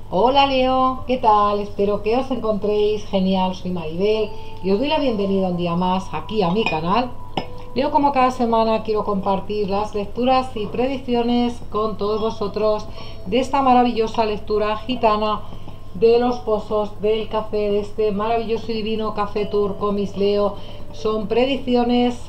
Hola Leo, ¿qué tal? Espero que os encontréis genial. Soy Maribel y os doy la bienvenida un día más aquí a mi canal. Leo, como cada semana, quiero compartir las lecturas y predicciones con todos vosotros de esta maravillosa lectura gitana de los pozos del café, de este maravilloso y divino café turco Miss Leo. Son predicciones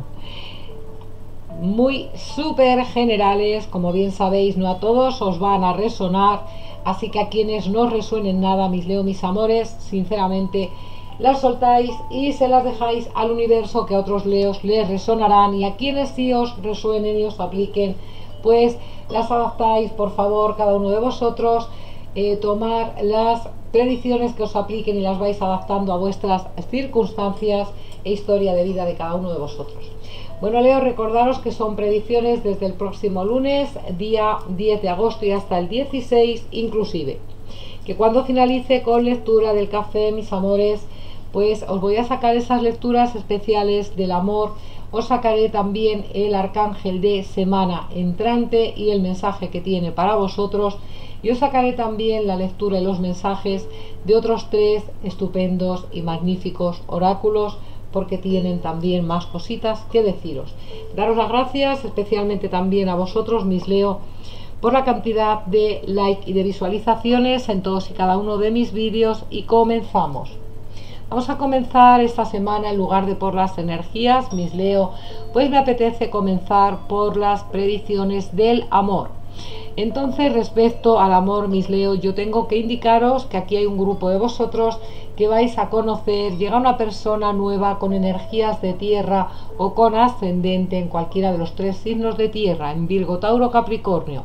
muy súper generales, como bien sabéis, no a todos os van a resonar, así que a quienes no os resuenen nada, mis Leo, mis amores, sinceramente las soltáis y se las dejáis al universo, que a otros Leos les resonarán, y a quienes sí os resuenen y os apliquen, pues las adaptáis. Por favor, cada uno de vosotros, tomar las predicciones que os apliquen y las vais adaptando a vuestras circunstancias e historia de vida de cada uno de vosotros. Bueno, Leo, recordaros que son predicciones desde el próximo lunes, día 10 de agosto, y hasta el 16 inclusive. Que cuando finalice con lectura del café, mis amores, pues os voy a sacar esas lecturas especiales del amor. Os sacaré también el arcángel de semana entrante y el mensaje que tiene para vosotros. Y os sacaré también la lectura y los mensajes de otros 3 estupendos y magníficos oráculos, porque tienen también más cositas que deciros. Daros las gracias especialmente también a vosotros, mis Leo, por la cantidad de like y de visualizaciones en todos y cada uno de mis vídeos. Y comenzamos. Vamos a comenzar esta semana, en lugar de por las energías, mis Leo, pues me apetece comenzar por las predicciones del amor. Entonces, respecto al amor, mis Leo, yo tengo que indicaros que aquí hay un grupo de vosotros que vais a conocer. Llega una persona nueva con energías de tierra o con ascendente en cualquiera de los 3 signos de tierra, en Virgo, Tauro, Capricornio.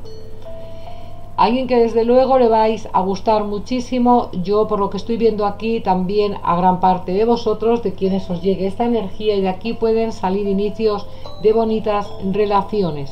Alguien que desde luego le vais a gustar muchísimo. Yo, por lo que estoy viendo aquí, también a gran parte de vosotros, de quienes os llegue esta energía, y de aquí pueden salir inicios de bonitas relaciones.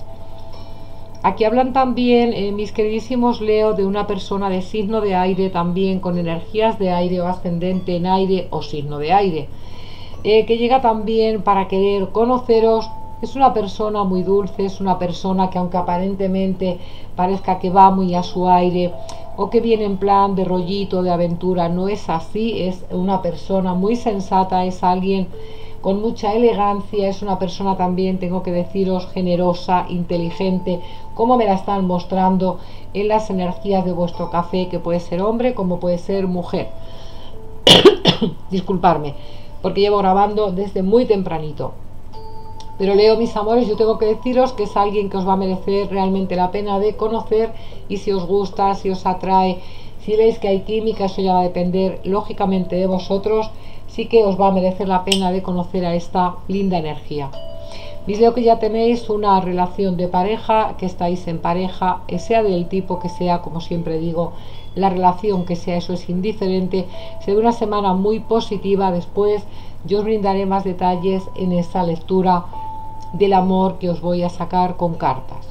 Aquí hablan también, mis queridísimos Leo, de una persona de signo de aire, también con energías de aire o ascendente en aire o signo de aire, que llega también para querer conoceros. Es una persona muy dulce, es una persona que, aunque aparentemente parezca que va muy a su aire o que viene en plan de rollito, de aventura, no es así. Es una persona muy sensata, es alguien con mucha elegancia, es una persona también, tengo que deciros, generosa, inteligente, como me la están mostrando en las energías de vuestro café, que puede ser hombre como puede ser mujer. Disculparme, porque llevo grabando desde muy tempranito. Pero Leo, mis amores, yo tengo que deciros que es alguien que os va a merecer realmente la pena de conocer, y si os gusta, si os atrae, si veis que hay química, eso ya va a depender lógicamente de vosotros. Sí que os va a merecer la pena de conocer a esta linda energía. Mis Leo, que ya tenéis una relación de pareja, que estáis en pareja, sea del tipo que sea, como siempre digo, la relación que sea, eso es indiferente. Será una semana muy positiva. Después yo os brindaré más detalles en esta lectura del amor que os voy a sacar con cartas.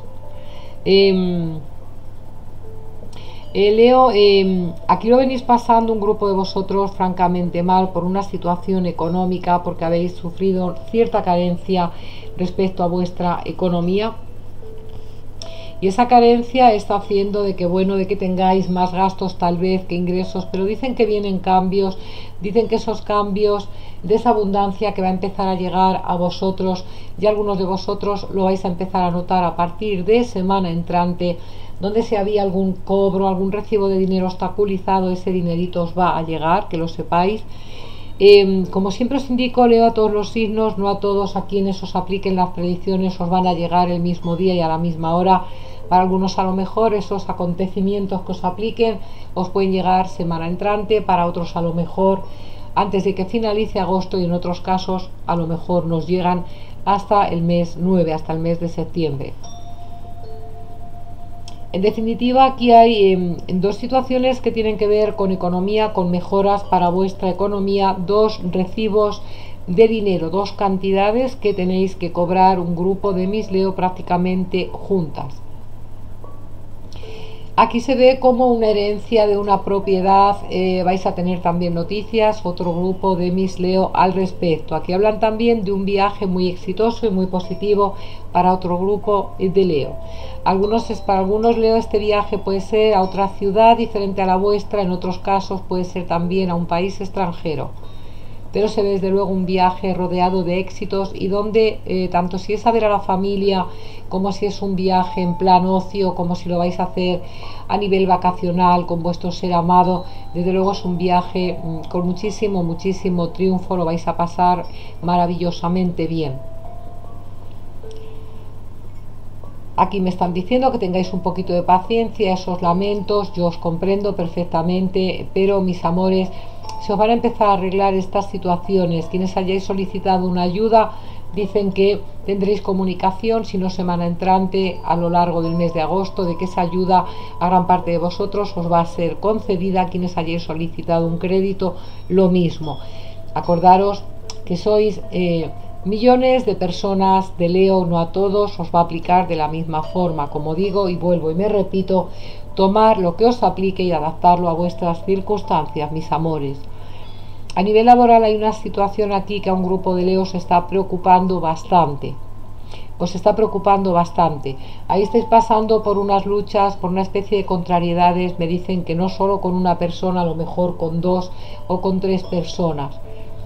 Leo, aquí lo venís pasando un grupo de vosotros francamente mal por una situación económica, porque habéis sufrido cierta carencia respecto a vuestra economía, y esa carencia está haciendo de que, bueno, de que tengáis más gastos tal vez que ingresos. Pero dicen que vienen cambios, dicen que esos cambios, de esa abundancia que va a empezar a llegar a vosotros, y algunos de vosotros lo vais a empezar a notar a partir de semana entrante, donde si había algún cobro, algún recibo de dinero obstaculizado, ese dinerito os va a llegar, que lo sepáis. Como siempre os indico, Leo, a todos los signos, no a todos a quienes os apliquen las predicciones os van a llegar el mismo día y a la misma hora. Para algunos a lo mejor esos acontecimientos que os apliquen os pueden llegar semana entrante, para otros a lo mejor antes de que finalice agosto, y en otros casos a lo mejor nos llegan hasta el mes 9, hasta el mes de septiembre. En definitiva, aquí hay 2 situaciones que tienen que ver con economía, con mejoras para vuestra economía, 2 recibos de dinero, 2 cantidades que tenéis que cobrar un grupo de mis Leo prácticamente juntas. Aquí se ve como una herencia de una propiedad, vais a tener también noticias, otro grupo de mis Leo al respecto. Aquí hablan también de un viaje muy exitoso y muy positivo para otro grupo de Leo. Para algunos Leo este viaje puede ser a otra ciudad diferente a la vuestra, en otros casos puede ser también a un país extranjero. Pero se ve desde luego un viaje rodeado de éxitos y donde tanto si es a ver a la familia como si es un viaje en plan ocio, como si lo vais a hacer a nivel vacacional con vuestro ser amado, desde luego es un viaje con muchísimo triunfo, lo vais a pasar maravillosamente bien. Aquí me están diciendo que tengáis un poquito de paciencia, esos lamentos, yo os comprendo perfectamente, pero mis amores, se os van a empezar a arreglar estas situaciones. Quienes hayáis solicitado una ayuda, dicen que tendréis comunicación, si no semana entrante, a lo largo del mes de agosto, de que esa ayuda a gran parte de vosotros os va a ser concedida. Quienes hayáis solicitado un crédito, lo mismo. Acordaros que sois millones de personas de Leo, no a todos os va a aplicar de la misma forma. Como digo y vuelvo y me repito, tomar lo que os aplique y adaptarlo a vuestras circunstancias, mis amores. A nivel laboral hay una situación aquí que a un grupo de Leo se está preocupando bastante. Os está preocupando bastante. Ahí estáis pasando por unas luchas, por una especie de contrariedades. Me dicen que no solo con una persona, a lo mejor con dos o con tres personas.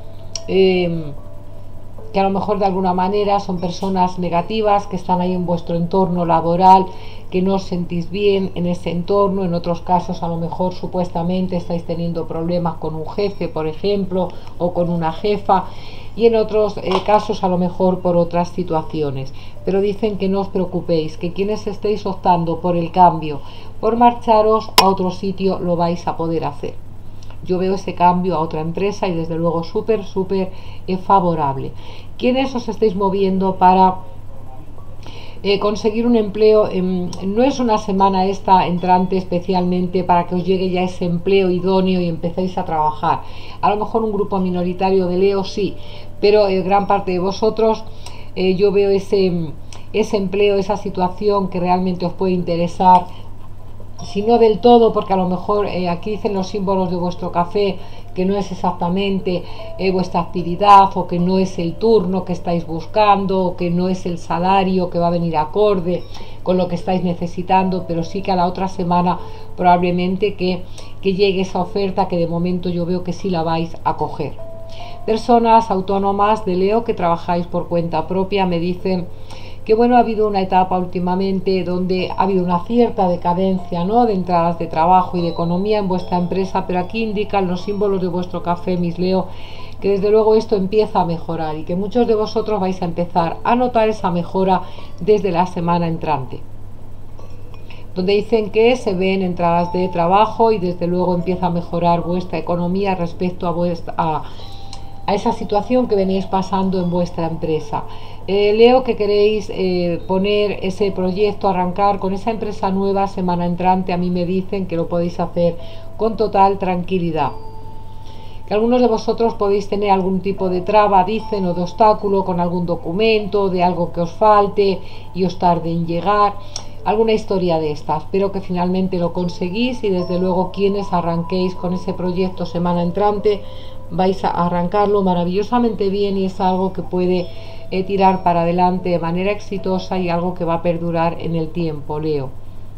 Que a lo mejor de alguna manera son personas negativas que están ahí en vuestro entorno laboral, que no os sentís bien en ese entorno. En otros casos a lo mejor supuestamente estáis teniendo problemas con un jefe, por ejemplo, o con una jefa, y en otros casos a lo mejor por otras situaciones. Pero dicen que no os preocupéis, que quienes estéis optando por el cambio, por marcharos a otro sitio, lo vais a poder hacer. Yo veo ese cambio a otra empresa y desde luego súper favorable. ¿Quiénes os estáis moviendo para conseguir un empleo? No es una semana esta entrante especialmente para que os llegue ya ese empleo idóneo y empecéis a trabajar. A lo mejor un grupo minoritario de Leo sí, pero gran parte de vosotros yo veo ese empleo, esa situación que realmente os puede interesar. Si no del todo, porque a lo mejor aquí dicen los símbolos de vuestro café que no es exactamente vuestra actividad, o que no es el turno que estáis buscando, o que no es el salario que va a venir acorde con lo que estáis necesitando, pero sí que a la otra semana probablemente que llegue esa oferta, que de momento yo veo que sí la vais a coger. Personas autónomas de Leo que trabajáis por cuenta propia, me dicen que bueno, ha habido una etapa últimamente donde ha habido una cierta decadencia, ¿no?, de entradas de trabajo y de economía en vuestra empresa, pero aquí indican los símbolos de vuestro café, mis Leo, que desde luego esto empieza a mejorar y que muchos de vosotros vais a empezar a notar esa mejora desde la semana entrante, donde dicen que se ven entradas de trabajo y desde luego empieza a mejorar vuestra economía respecto a esa situación que venís pasando en vuestra empresa. Leo que queréis poner ese proyecto, arrancar con esa empresa nueva semana entrante. A mí me dicen que lo podéis hacer con total tranquilidad. Que algunos de vosotros podéis tener algún tipo de traba, dicen, o de obstáculo con algún documento, de algo que os falte y os tarde en llegar, alguna historia de estas, pero que finalmente lo conseguís y desde luego quienes arranquéis con ese proyecto semana entrante vais a arrancarlo maravillosamente bien y es algo que puede tirar para adelante de manera exitosa y algo que va a perdurar en el tiempo, Leo.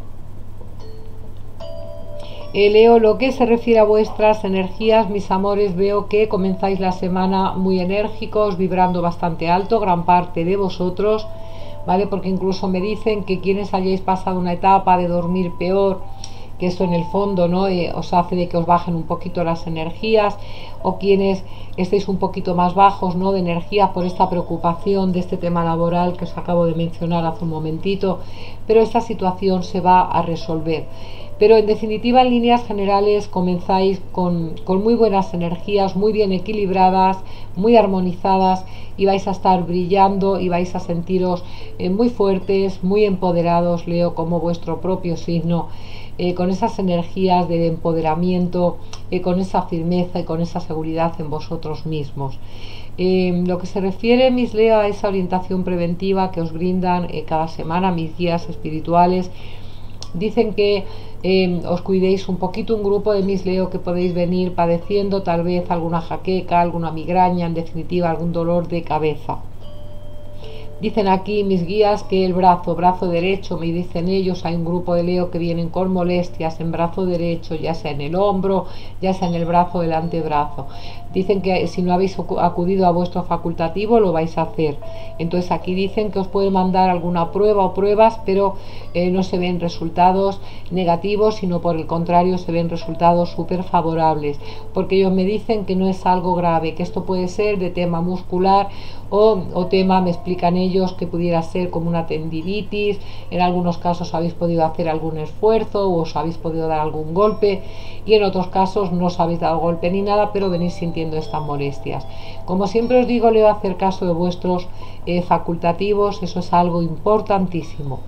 Leo, lo que se refiere a vuestras energías, mis amores, veo que comenzáis la semana muy enérgicos, vibrando bastante alto, gran parte de vosotros, ¿vale? Porque incluso me dicen que quienes hayáis pasado una etapa de dormir peor, que eso en el fondo, ¿no?, os hace de que os bajen un poquito las energías, o quienes estéis un poquito más bajos, ¿no?, de energía por esta preocupación de este tema laboral que os acabo de mencionar hace un momentito, pero esta situación se va a resolver. Pero en definitiva, en líneas generales, comenzáis con muy buenas energías, muy bien equilibradas, muy armonizadas, y vais a estar brillando y vais a sentiros muy fuertes, muy empoderados, Leo, como vuestro propio signo, con esas energías de empoderamiento, con esa firmeza y con esa seguridad en vosotros mismos. Lo que se refiere, mis Leo, a esa orientación preventiva que os brindan cada semana mis guías espirituales, dicen que os cuidéis un poquito, un grupo de mis Leo que podéis venir padeciendo tal vez alguna jaqueca, alguna migraña, en definitiva algún dolor de cabeza. Dicen aquí mis guías que el brazo derecho, me dicen ellos, hay un grupo de Leo que vienen con molestias en brazo derecho, ya sea en el hombro, ya sea en el brazo del antebrazo. Dicen que si no habéis acudido a vuestro facultativo lo vais a hacer. Entonces aquí dicen que os pueden mandar alguna prueba o pruebas, pero no se ven resultados negativos, sino por el contrario se ven resultados súper favorables, porque ellos me dicen que no es algo grave, que esto puede ser de tema muscular o tema, me explican ellos, que pudiera ser como una tendinitis. En algunos casos habéis podido hacer algún esfuerzo o os habéis podido dar algún golpe, y en otros casos no os habéis dado golpe ni nada, pero venís sintiendo estas molestias. Como siempre os digo, Leo, hacer caso de vuestros facultativos, eso es algo importantísimo.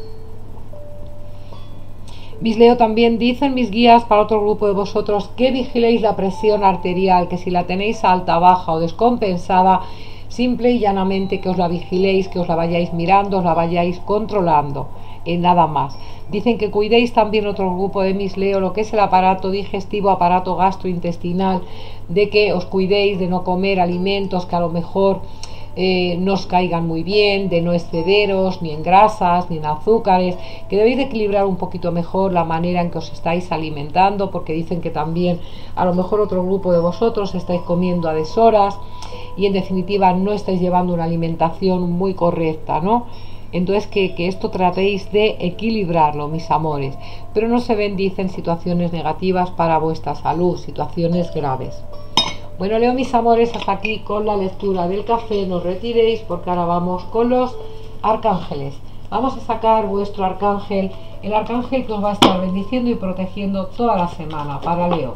Mis Leo, también dicen mis guías para otro grupo de vosotros que vigiléis la presión arterial, que si la tenéis alta, baja o descompensada, simple y llanamente que os la vigiléis, que os la vayáis mirando, os la vayáis controlando, nada más. Dicen que cuidéis también otro grupo de mis Leo, lo que es el aparato digestivo, aparato gastrointestinal, de que os cuidéis de no comer alimentos que a lo mejor no os caigan muy bien, de no excederos ni en grasas ni en azúcares, que debéis de equilibrar un poquito mejor la manera en que os estáis alimentando, porque dicen que también a lo mejor otro grupo de vosotros estáis comiendo a deshoras y en definitiva no estáis llevando una alimentación muy correcta, ¿no? Entonces que esto tratéis de equilibrarlo, mis amores, pero no se ven, dicen, situaciones negativas para vuestra salud, situaciones graves. Bueno, Leo, mis amores, hasta aquí con la lectura del café. No os retiréis porque ahora vamos con los arcángeles. Vamos a sacar vuestro arcángel, el arcángel que os va a estar bendiciendo y protegiendo toda la semana para Leo.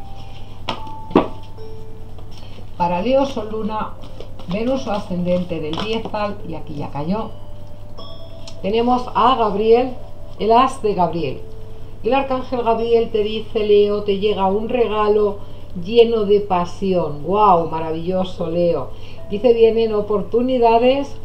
Para Leo, Sol, Luna, Venus o ascendente del 10 al, y aquí ya cayó. Tenemos a Gabriel, el as de Gabriel. Y el arcángel Gabriel te dice, Leo, te llega un regalo lleno de pasión. ¡Wow! Maravilloso, Leo. Dice, vienen oportunidades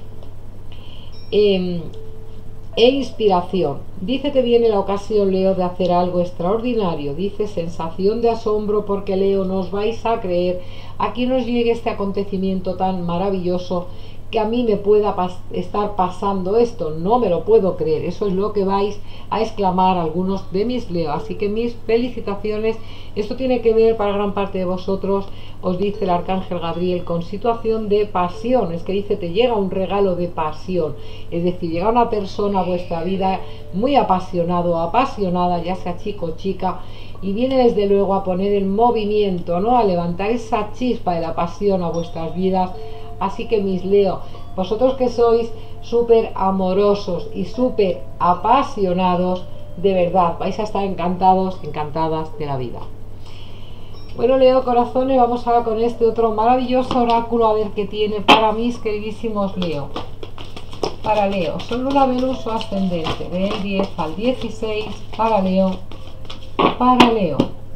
e inspiración. Dice que viene la ocasión, Leo, de hacer algo extraordinario. Dice, sensación de asombro, porque, Leo, no os vais a creer a que nos llegue este acontecimiento tan maravilloso, que a mí me pueda estar pasando esto, no me lo puedo creer. Eso es lo que vais a exclamar algunos de mis Leo, así que mis felicitaciones. Esto tiene que ver para gran parte de vosotros, os dice el arcángel Gabriel, con situación de pasión. Es que dice, te llega un regalo de pasión, es decir, llega una persona a vuestra vida muy apasionado o apasionada, ya sea chico o chica, y viene desde luego a poner en movimiento, ¿no?, a levantar esa chispa de la pasión a vuestras vidas. Así que mis Leo, vosotros que sois súper amorosos y súper apasionados, de verdad vais a estar encantados, encantadas de la vida. Bueno, Leo, corazones, vamos ahora con este otro maravilloso oráculo, a ver qué tiene para mis queridísimos Leo. Para Leo, Sol, Luna, Venus o ascendente del 10 al 16, para Leo, para Leo.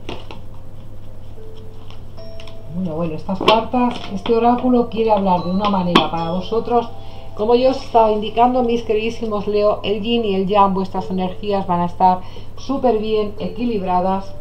Bueno, estas cartas, este oráculo quiere hablar de una manera para vosotros. Como yo os estaba indicando, mis queridísimos Leo, el yin y el yang, vuestras energías van a estar súper bien equilibradas.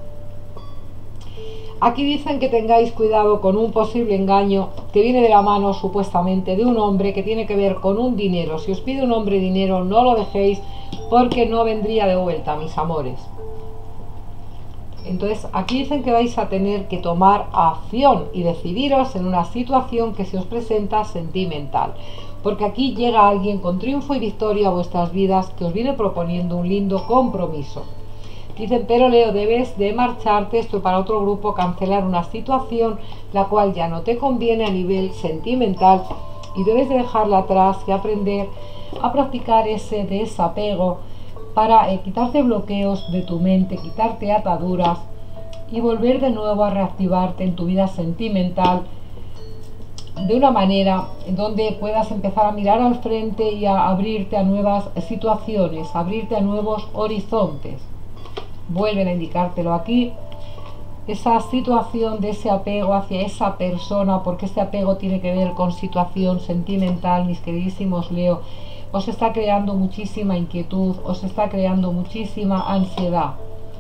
Aquí dicen que tengáis cuidado con un posible engaño que viene de la mano supuestamente de un hombre, que tiene que ver con un dinero. Si os pide un hombre dinero, no lo dejéis, porque no vendría de vuelta, mis amores. Entonces aquí dicen que vais a tener que tomar acción y decidiros en una situación que se os presenta sentimental, porque aquí llega alguien con triunfo y victoria a vuestras vidas, que os viene proponiendo un lindo compromiso. Dicen, pero Leo, debes de marcharte, esto para otro grupo, cancelar una situación la cual ya no te conviene a nivel sentimental, y debes de dejarla atrás y aprender a practicar ese desapego para quitarte bloqueos de tu mente, quitarte ataduras y volver de nuevo a reactivarte en tu vida sentimental de una manera en donde puedas empezar a mirar al frente y a abrirte a nuevas situaciones, abrirte a nuevos horizontes. Vuelven a indicártelo aquí, esa situación de ese apego hacia esa persona, porque este apego tiene que ver con situación sentimental, mis queridísimos Leo. Os está creando muchísima inquietud, os está creando muchísima ansiedad.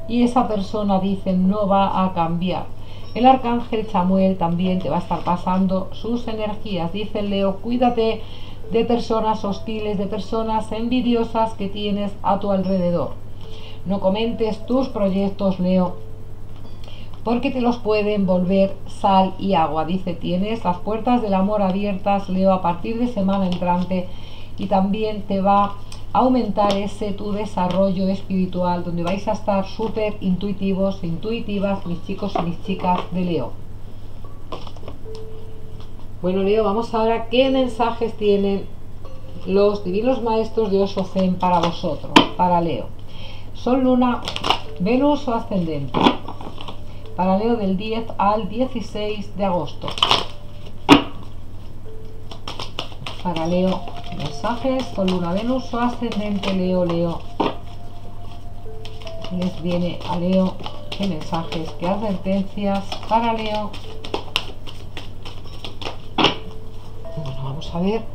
y esa persona, dicen, no va a cambiar. El arcángel Chamuel también te va a estar pasando sus energías. Dice Leo, cuídate de personas hostiles, de personas envidiosas que tienes a tu alrededor. No comentes tus proyectos, Leo, porque te los pueden volver sal y agua. Dice, tienes las puertas del amor abiertas, Leo, a partir de semana entrante, y también te va a aumentar ese tu desarrollo espiritual, donde vais a estar súper intuitivos e intuitivas, mis chicos y mis chicas de Leo. Bueno, Leo, vamos ahora qué mensajes tienen los divinos maestros de Osho Zen para vosotros, para Leo. Sol, Luna, Venus o ascendente. Para Leo del 10 al 16 de agosto. Para Leo, mensajes, Sol, Luna, Venus o ascendente, Leo, Leo. Les viene a Leo, qué mensajes, qué advertencias para Leo. Bueno, vamos a ver.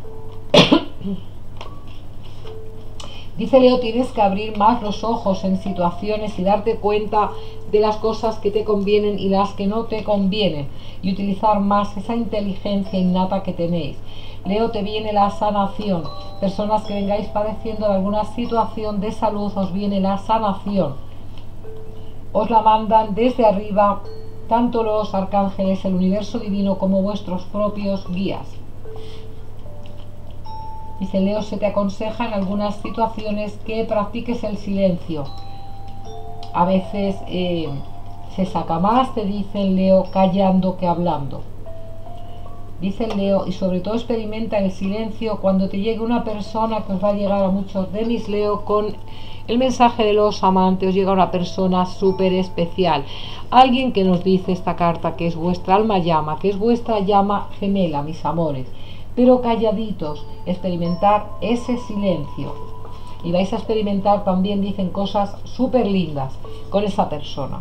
Dice Leo, tienes que abrir más los ojos en situaciones y darte cuenta de las cosas que te convienen y las que no te convienen, y utilizar más esa inteligencia innata que tenéis. Leo, te viene la sanación. Personas que vengáis padeciendo de alguna situación de salud, os viene la sanación. Os la mandan desde arriba, tanto los arcángeles, el universo divino, como vuestros propios guías. Dice Leo, se te aconseja en algunas situaciones que practiques el silencio. A veces se saca más, te dicen Leo, callando que hablando. Dice Leo, y sobre todo experimenta el silencio cuando te llegue una persona, que os va a llegar a muchos de mis Leo, con el mensaje de los amantes. Os llega una persona súper especial. Alguien que nos dice esta carta que es vuestra alma llama, que es vuestra llama gemela, mis amores. Pero calladitos, experimentar ese silencio. Y vais a experimentar también, dicen, cosas súper lindas con esa persona.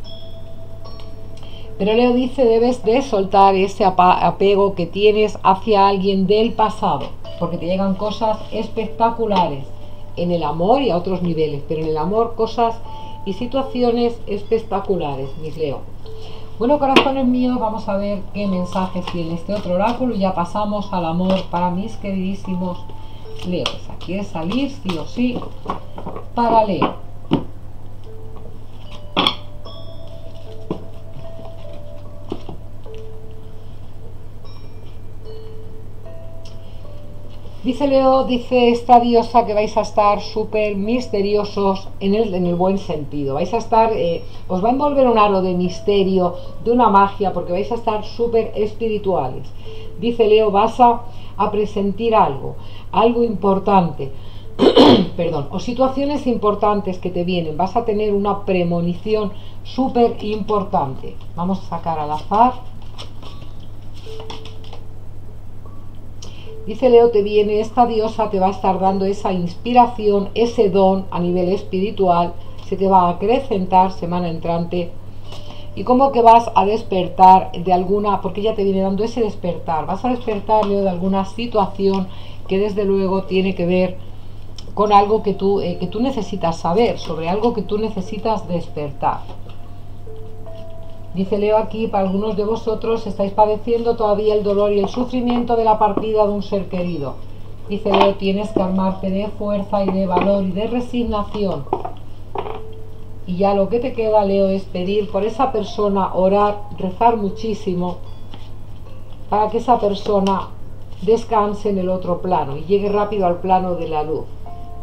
Pero Leo dice, debes de soltar ese apego que tienes hacia alguien del pasado, porque te llegan cosas espectaculares en el amor y a otros niveles, pero en el amor cosas y situaciones espectaculares, mis Leo. Bueno, corazones míos, vamos a ver qué mensajes tiene este otro oráculo y ya pasamos al amor para mis queridísimos Leo. Esa quiere salir sí o sí para Leo. Dice Leo, dice esta diosa que vais a estar súper misteriosos en el buen sentido. Vais a estar, os va a envolver un halo de misterio, de una magia, porque vais a estar súper espirituales. Dice Leo, vas a presentir algo importante, perdón, o situaciones importantes que te vienen. Vas a tener una premonición súper importante. Vamos a sacar al azar. Dice Leo, te viene esta diosa, te va a estar dando esa inspiración, ese don a nivel espiritual, se te va a acrecentar semana entrante, y como que vas a despertar de alguna, porque ella te viene dando ese despertar, vas a despertar, Leo, de alguna situación que desde luego tiene que ver con algo que tú necesitas saber, sobre algo que tú necesitas despertar. Dice Leo aquí, para algunos de vosotros estáis padeciendo todavía el dolor y el sufrimiento de la partida de un ser querido. Dice Leo, tienes que armarte de fuerza y de valor y de resignación. Y ya lo que te queda, Leo, es pedir por esa persona, orar, rezar muchísimo, para que esa persona descanse en el otro plano y llegue rápido al plano de la luz.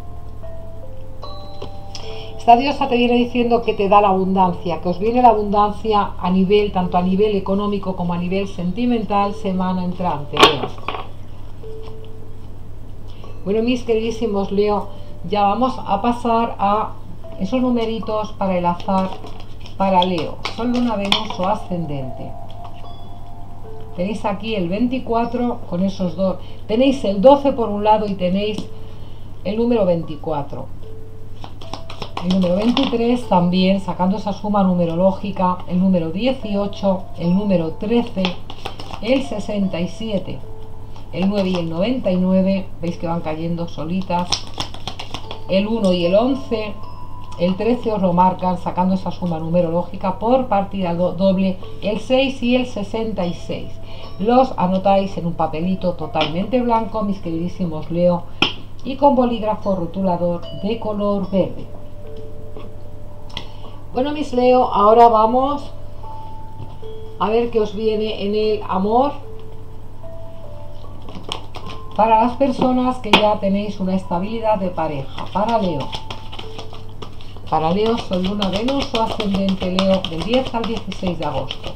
Esta diosa te viene diciendo que te da la abundancia, que os viene la abundancia a nivel, tanto a nivel económico como a nivel sentimental, semana entrante, Leo. Bueno, mis queridísimos Leo, ya vamos a pasar a esos numeritos para el azar para Leo. Sol, Luna, Venus o ascendente. Tenéis aquí el 24 con esos dos. Tenéis el 12 por un lado y tenéis el número 24. El número 23 también, sacando esa suma numerológica, el número 18, el número 13, el 67, el 9 y el 99, veis que van cayendo solitas, el 1 y el 11, el 13 os lo marcan sacando esa suma numerológica por partida doble, el 6 y el 66. Los anotáis en un papelito totalmente blanco, mis queridísimos Leo, y con bolígrafo rotulador de color verde. Bueno, mis Leo, ahora vamos a ver qué os viene en el amor para las personas que ya tenéis una estabilidad de pareja. Para Leo, Sol, Luna, Venus o ascendente Leo, del 10 al 16 de agosto.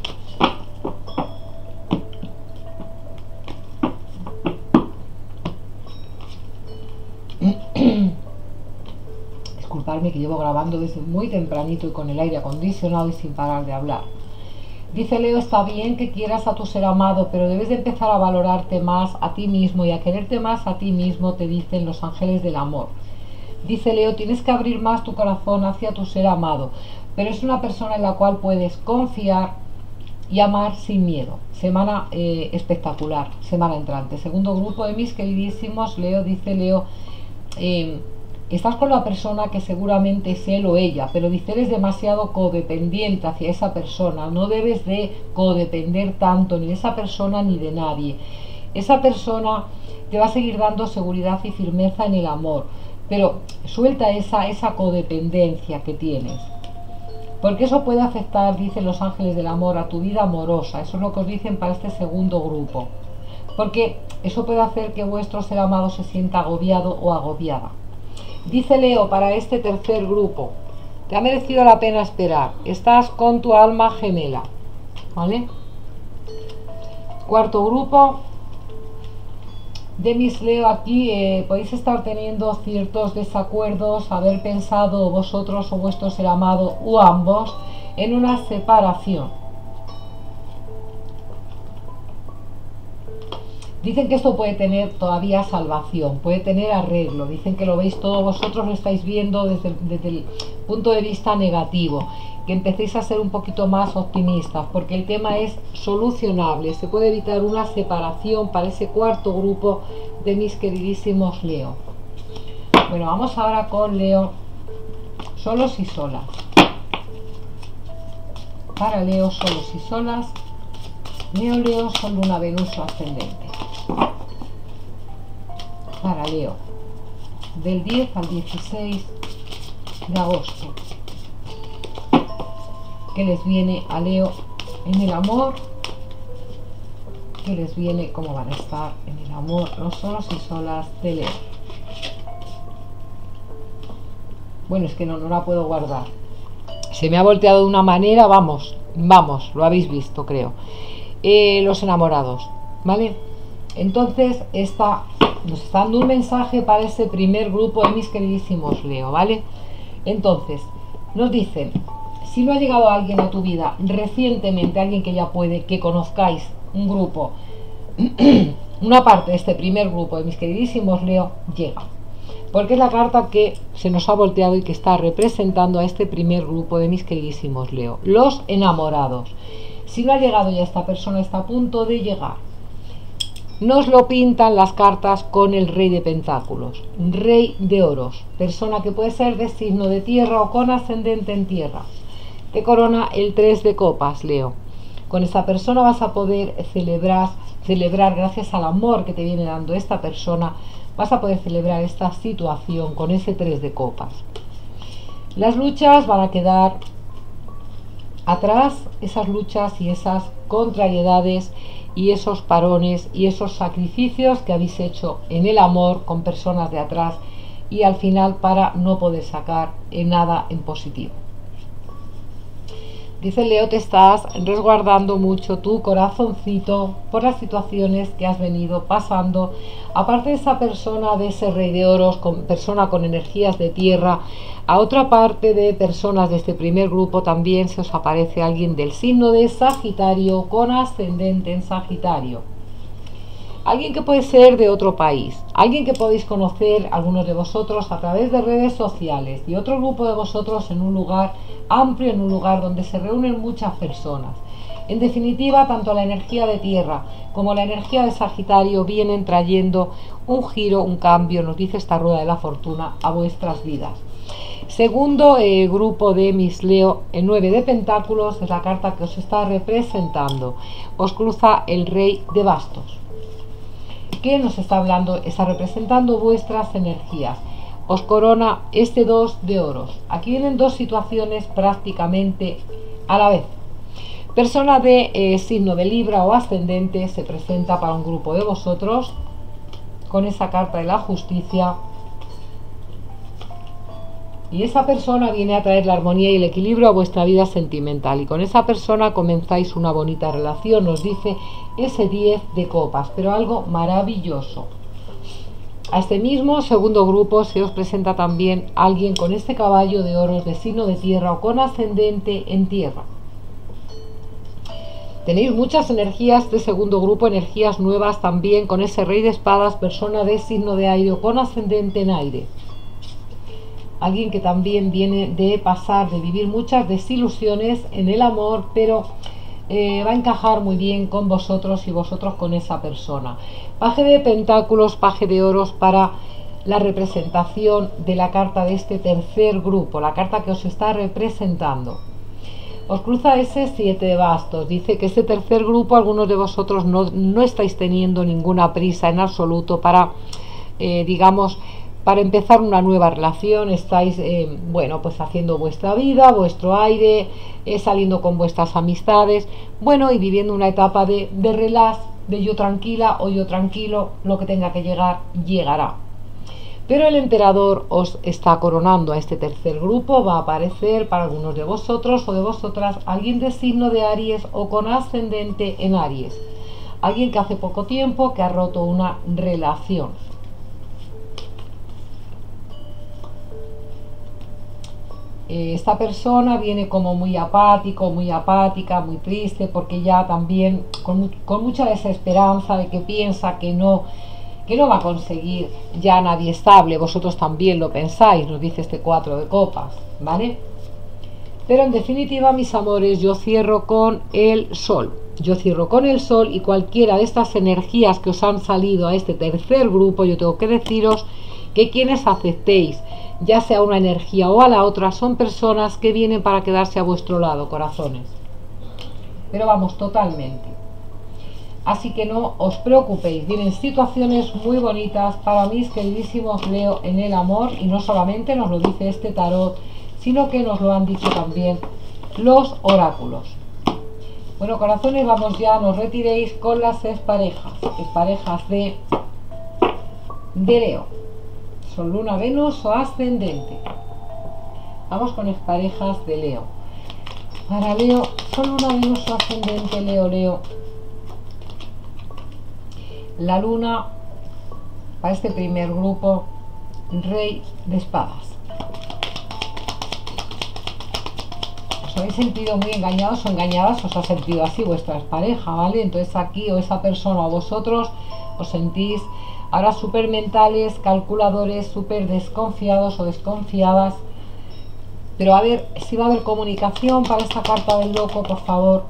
Disculpadme que llevo grabando desde muy tempranito y con el aire acondicionado y sin parar de hablar. Dice Leo, está bien que quieras a tu ser amado, pero debes de empezar a valorarte más a ti mismo y a quererte más a ti mismo, te dicen los ángeles del amor. Dice Leo, tienes que abrir más tu corazón hacia tu ser amado, pero es una persona en la cual puedes confiar y amar sin miedo. Semana espectacular, semana entrante. Segundo grupo de mis queridísimos Leo, dice Leo, estás con la persona que seguramente es él o ella, pero dice eres demasiado codependiente hacia esa persona. No debes de codepender tanto ni de esa persona ni de nadie. Esa persona te va a seguir dando seguridad y firmeza en el amor, pero suelta esa codependencia que tienes, porque eso puede afectar, dicen los ángeles del amor, a tu vida amorosa. Eso es lo que os dicen para este segundo grupo, porque eso puede hacer que vuestro ser amado se sienta agobiado o agobiada. Dice Leo, para este tercer grupo, te ha merecido la pena esperar, estás con tu alma gemela, ¿vale? Cuarto grupo de mis Leo, aquí podéis estar teniendo ciertos desacuerdos, haber pensado vosotros o vuestro ser amado o ambos en una separación. Dicen que esto puede tener todavía salvación, puede tener arreglo. Dicen que lo veis todo, vosotros lo estáis viendo desde el punto de vista negativo, que empecéis a ser un poquito más optimistas, porque el tema es solucionable. Se puede evitar una separación para ese cuarto grupo de mis queridísimos Leo. Bueno, vamos ahora con Leo, solos y solas. Para Leo, solos y solas, Leo, Sol, Luna, Venus o ascendente. Para Leo, del 10 al 16 de agosto. ¿Qué les viene a Leo en el amor? ¿Qué les viene? ¿Cómo van a estar en el amor los solos y solas de Leo? Bueno, es que no la puedo guardar. Se me ha volteado de una manera, vamos, lo habéis visto, creo. Los enamorados, ¿vale? Entonces, nos está dando un mensaje para ese primer grupo de mis queridísimos Leo, ¿vale? Entonces, nos dicen, si no ha llegado alguien a tu vida recientemente, alguien que ya puede, que conozcáis, un grupo, una parte de este primer grupo de mis queridísimos Leo, llega. Porque es la carta que se nos ha volteado y que está representando a este primer grupo de mis queridísimos Leo, los enamorados. Si no ha llegado ya esta persona, está a punto de llegar. Nos lo pintan las cartas con el rey de pentáculos, rey de oros, persona que puede ser de signo de tierra o con ascendente en tierra. Te corona el 3 de copas, Leo. Con esta persona vas a poder celebrar gracias al amor que te viene dando esta persona, vas a poder celebrar esta situación con ese 3 de copas. Las luchas van a quedar atrás, esas luchas y esas contrariedades y esos parones y esos sacrificios que habéis hecho en el amor con personas de atrás y al final para no poder sacar nada en positivo. Dice Leo, te estás resguardando mucho tu corazoncito por las situaciones que has venido pasando. Aparte de esa persona, de ese rey de oros, persona con energías de tierra, a otra parte de personas de este primer grupo también se os aparece alguien del signo de Sagitario con ascendente en Sagitario. Alguien que puede ser de otro país, alguien que podéis conocer algunos de vosotros a través de redes sociales y otro grupo de vosotros en un lugar amplio, en un lugar donde se reúnen muchas personas. En definitiva, tanto la energía de tierra como la energía de Sagitario vienen trayendo un giro, un cambio, nos dice esta rueda de la fortuna, a vuestras vidas. Segundo grupo de mis Leo, el 9 de Pentáculos es la carta que os está representando. Os cruza el Rey de Bastos. ¿Qué nos está hablando? Está representando vuestras energías. Os corona este 2 de oros. Aquí vienen dos situaciones prácticamente a la vez. Persona de signo de Libra o ascendente se presenta para un grupo de vosotros con esa carta de la justicia. Y esa persona viene a traer la armonía y el equilibrio a vuestra vida sentimental. Y con esa persona comenzáis una bonita relación, nos dice ese 10 de copas, pero algo maravilloso. A este mismo segundo grupo se os presenta también alguien con este caballo de oros de signo de tierra o con ascendente en tierra. Tenéis muchas energías de segundo grupo, energías nuevas también con ese Rey de espadas, persona de signo de aire o con ascendente en aire. Alguien que también viene de pasar, de vivir muchas desilusiones en el amor, pero va a encajar muy bien con vosotros y vosotros con esa persona. Paje de pentáculos, paje de oros para la representación de la carta de este tercer grupo, la carta que os está representando. Os cruza ese 7 de bastos. Dice que este tercer grupo, algunos de vosotros no estáis teniendo ninguna prisa en absoluto para, digamos, para empezar una nueva relación. Estáis, bueno, pues haciendo vuestra vida, vuestro aire, saliendo con vuestras amistades, bueno, y viviendo una etapa de relax, de yo tranquila o yo tranquilo, lo que tenga que llegar, llegará. Pero el emperador os está coronando a este tercer grupo. Va a aparecer para algunos de vosotros o de vosotras alguien de signo de Aries o con ascendente en Aries. Alguien que hace poco tiempo que ha roto una relación. Esta persona viene como muy apático, muy apática, muy triste, porque ya también con mucha desesperanza de que piensa que no va a conseguir ya nadie estable. Vosotros también lo pensáis, nos dice este 4 de copas, ¿vale? Pero en definitiva, mis amores, yo cierro con el sol. Yo cierro con el sol y cualquiera de estas energías que os han salido a este tercer grupo, yo tengo que deciros que quienes aceptéis, ya sea una energía o a la otra, son personas que vienen para quedarse a vuestro lado, corazones. Pero vamos, totalmente. Así que no os preocupéis, vienen situaciones muy bonitas para mis queridísimos Leo en el amor, y no solamente nos lo dice este tarot, sino que nos lo han dicho también los oráculos. Bueno, corazones, vamos ya, nos retiréis con las exparejas de Leo. Son Luna, Venus o ascendente. Vamos con exparejas de Leo. Para Leo, Sol, Luna, Venus o ascendente, Leo. La Luna, para este primer grupo, Rey de espadas. ¿Os habéis sentido muy engañados o engañadas? ¿Os ha sentido así vuestra pareja, ¿vale? Entonces aquí, o esa persona o vosotros, os sentís ahora súper mentales, calculadores, súper desconfiados o desconfiadas. Pero a ver si va a haber comunicación para esta carta del loco, por favor.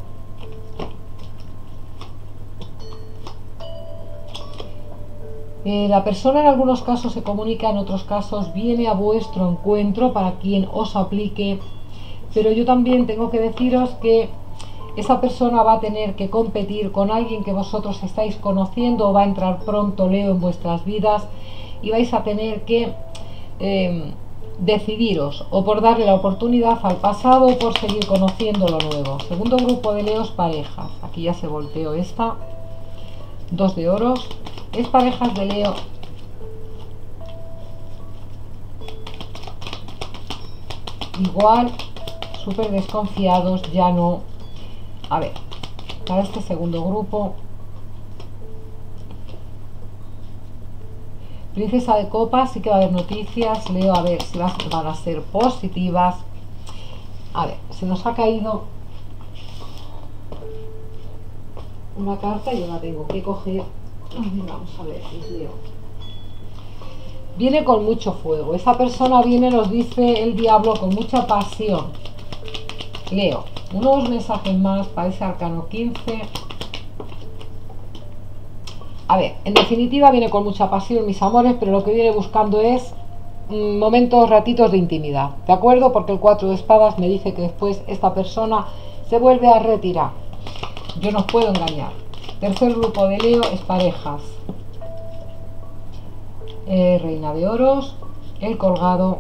La persona en algunos casos se comunica, en otros casos viene a vuestro encuentro para quien os aplique. Pero yo también tengo que deciros que esa persona va a tener que competir con alguien que vosotros estáis conociendo, o va a entrar pronto Leo en vuestras vidas, y vais a tener que decidiros o por darle la oportunidad al pasado o por seguir conociendo lo nuevo. Segundo grupo de Leos, parejas. Aquí ya se volteó esta. 2 de oros. Es parejas de Leo. Igual, súper desconfiados, ya no. A ver, para este segundo grupo, Princesa de copas, sí que va a haber noticias, Leo, a ver si van a ser positivas. A ver, se nos ha caído una carta y yo la tengo que coger. Vamos a ver, Leo. Viene con mucho fuego. Esa persona viene, nos dice el diablo, con mucha pasión. Leo, unos mensajes más para ese arcano 15. A ver, en definitiva viene con mucha pasión, mis amores, pero lo que viene buscando es momentos, ratitos de intimidad, ¿de acuerdo? Porque el 4 de espadas me dice que después esta persona se vuelve a retirar. Yo no os puedo engañar. Tercer grupo de Leo es parejas. Reina de oros, el colgado,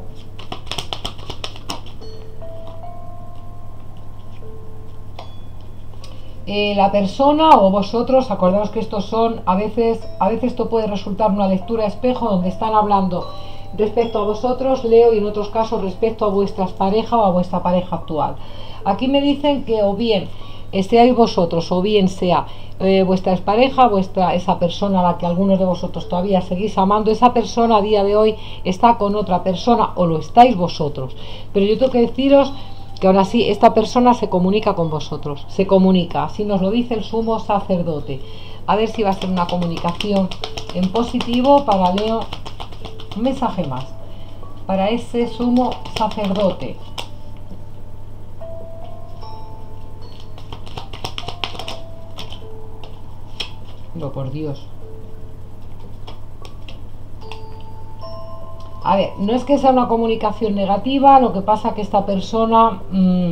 la persona o vosotros, acordaos que estos son, a veces esto puede resultar una lectura espejo donde están hablando respecto a vosotros, Leo, y en otros casos respecto a vuestras parejas o a vuestra pareja actual. Aquí me dicen que o bien seáis vosotros o bien sea vuestra expareja, esa persona a la que algunos de vosotros todavía seguís amando, esa persona a día de hoy está con otra persona o lo estáis vosotros. Pero yo tengo que deciros que aún así esta persona se comunica con vosotros, se comunica, así nos lo dice el sumo sacerdote. A ver si va a ser una comunicación en positivo para Leo. Un mensaje más para ese sumo sacerdote. No, por Dios. A ver, no es que sea una comunicación negativa, lo que pasa que esta persona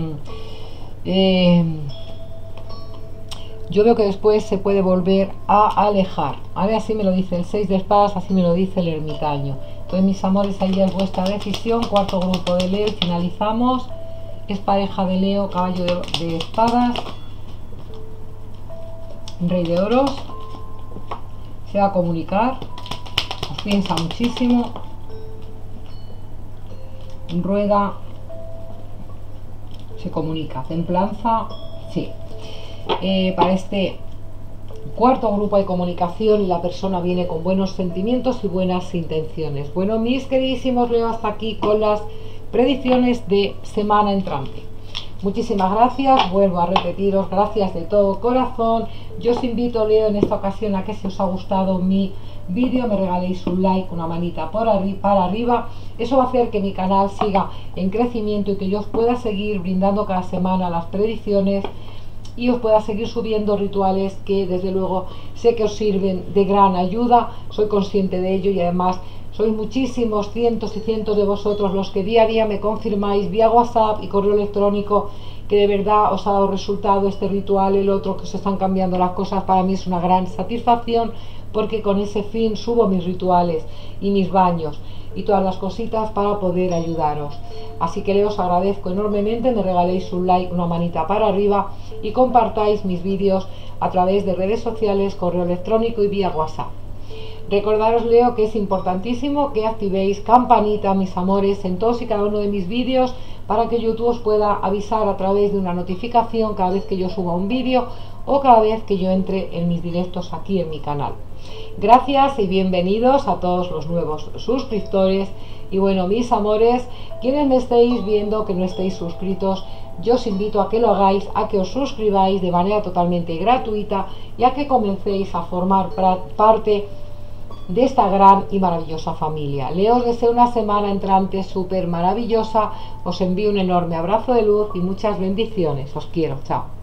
yo veo que después se puede volver a alejar. A ver, así me lo dice el 6 de espadas, así me lo dice el ermitaño. Entonces, mis amores, ahí ya es vuestra decisión. Cuarto grupo de Leo y finalizamos. Es pareja de Leo, caballo de espadas, rey de oros. Se va a comunicar, os piensa muchísimo, rueda, se comunica, templanza, sí. Para este cuarto grupo de comunicación y la persona viene con buenos sentimientos y buenas intenciones. Bueno, mis queridísimos Leo, hasta aquí con las predicciones de semana entrante. Muchísimas gracias, vuelvo a repetiros, gracias de todo corazón. Yo os invito, Leo, en esta ocasión a que si os ha gustado mi vídeo me regaléis un like, una manita para arriba. Eso va a hacer que mi canal siga en crecimiento y que yo os pueda seguir brindando cada semana las predicciones y os pueda seguir subiendo rituales que desde luego sé que os sirven de gran ayuda. Soy consciente de ello y además sois muchísimos, cientos y cientos de vosotros los que día a día me confirmáis vía WhatsApp y correo electrónico que de verdad os ha dado resultado este ritual, el otro, que os están cambiando las cosas. Para mí es una gran satisfacción porque con ese fin subo mis rituales y mis baños y todas las cositas para poder ayudaros. Así que os agradezco enormemente, me regaléis un like, una manita para arriba y compartáis mis vídeos a través de redes sociales, correo electrónico y vía WhatsApp. Recordaros, Leo, que es importantísimo que activéis campanita, mis amores, en todos y cada uno de mis vídeos para que YouTube os pueda avisar a través de una notificación cada vez que yo suba un vídeo o cada vez que yo entre en mis directos aquí en mi canal. Gracias y bienvenidos a todos los nuevos suscriptores. Y bueno, mis amores, quienes me estéis viendo que no estéis suscritos, yo os invito a que lo hagáis, a que os suscribáis de manera totalmente gratuita y a que comencéis a formar parte de esta gran y maravillosa familia. Leo, os deseo una semana entrante súper maravillosa. Os envío un enorme abrazo de luz y muchas bendiciones. Os quiero. Chao.